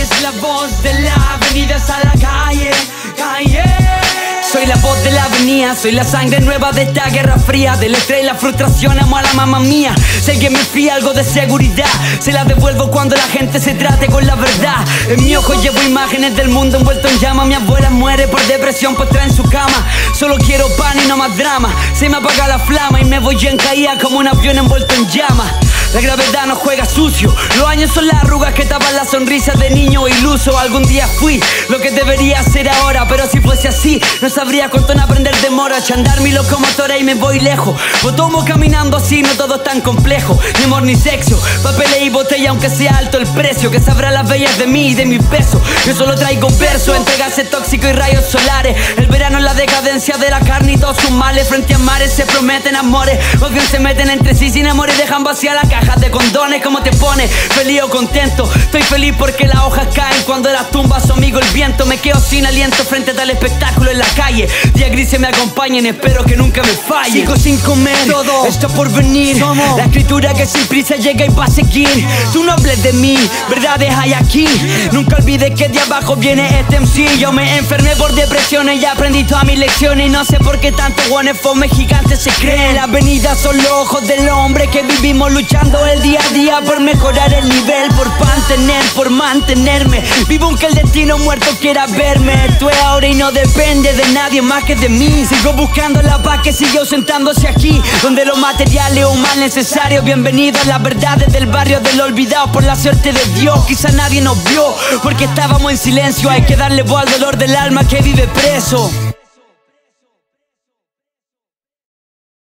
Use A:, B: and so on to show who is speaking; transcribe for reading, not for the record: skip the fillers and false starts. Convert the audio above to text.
A: eres la voz de la avenida a la calle, calle. Soy la voz de la avenida, soy la sangre nueva de esta guerra fría. Del estrés y la frustración amo a la mamá mía. Si alguien me fía algo de seguridad, se la devuelvo cuando la gente se trate con la verdad. En mi ojo llevo imágenes del mundo envuelto en llama. Mi abuela muere por depresión postrada en su cama. Solo quiero pan y no más drama. Se me apaga la flama y me voy en caída como un avión envuelto en llama. La gravedad no juega sucio. Los años son las arrugas que tapan la sonrisa de niño iluso. Algún día fui lo que debería ser ahora, pero si fuese así no sabría cuánto en aprender demora. Chandar mi locomotora y me voy lejos. Lo tomo caminando así, no todo es tan complejo. Ni amor ni sexo, papeles y botella aunque sea alto el precio. Que sabrá las bellas de mí y de mi peso. Yo solo traigo versos entre gases tóxicos y rayos solares. El verano es la decadencia de la carne y todos sus males. Frente a mares se prometen amores, o bien se meten entre sí sin amor y dejan vacía la caja de condones. ¿Cómo te pones? ¿Feliz o contento? Estoy feliz porque las hojas caen cuando las tumbas su amigo el viento. Me quedo sin aliento frente a tal espectáculo en la calle. Días grises me acompañen, espero que nunca me falle. Sigo sin comer, todo está por venir. Somos la escritura que sin prisa llega y va a seguir. Tú no hables de mí, verdades hay aquí. Nunca olvides que de abajo viene este MC. Yo me enfermé por depresiones y aprendí todas mis lecciones. Y no sé por qué tantos guanes fome gigantes se creen. La avenida son los ojos del hombre que vivimos luchando el día a día por mejorar el nivel, por mantener, por mantenerme vivo aunque el destino muerto quiera verme. Esto es ahora y no depende de nadie más que de mí. Sigo buscando la paz que sigue ausentándose aquí, donde lo material es un mal necesario. Bienvenido a las verdades del barrio del olvidado por la suerte de Dios. Quizá nadie nos vio porque estábamos en silencio. Hay que darle voz al dolor del alma que vive preso.